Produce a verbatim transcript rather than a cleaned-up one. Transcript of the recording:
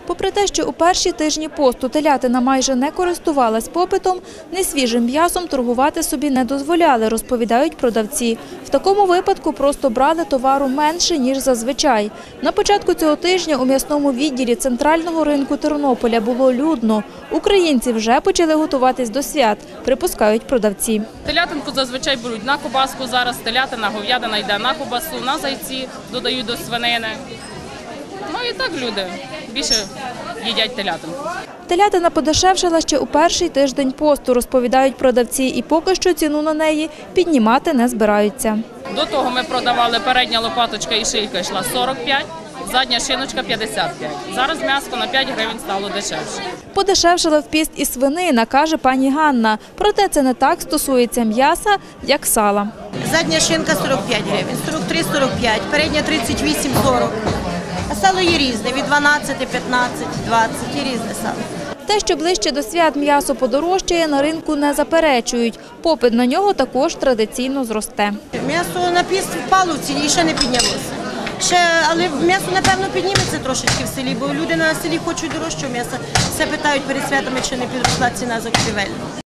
Попри те, що у перші тижні посту телятина майже не користувалась попитом, несвіжим м'ясом торгувати собі не дозволяли, розповідають продавці. В такому випадку просто брали товару менше, ніж зазвичай. На початку цього тижня у м'ясному відділі центрального ринку Тернополя було людно. Українці вже почали готуватись до свят, припускають продавці. Телятинку зазвичай беруть на ковбаску, зараз телятина, говядина йде на ковбасу, на зайці додають до свинини. Ну і так люди більше їдять телятинку. Телятина подешевшала ще у перший тиждень посту, розповідають продавці, і поки що ціну на неї піднімати не збираються. До того ми продавали передня лопаточка і шийка йшла сорок п'ять, задня шиночка п'ятдесят п'ять. Зараз м'ясо на п'ять гривень стало дешевше. Подешевшала в піст і свинина, каже пані Ганна. Проте це не так стосується м'яса, як сала. Задня шинка сорок п'ять гривень, сорок три - сорок п'ять, передня тридцять вісім - сорок. А сало є різне, від дванадцяти, п'ятнадцяти, двадцяти, є різне сало. Те, що ближче до свят м'ясо подорожчає, на ринку не заперечують. Попит на нього також традиційно зросте. М'ясо на піст впало в ціні і ще не піднялося. Ще, але м'ясо, напевно, підніметься трошечки в селі, бо люди на селі хочуть дорожчого м'яса. Все питають перед святами, чи не підросла ціна закупівельна.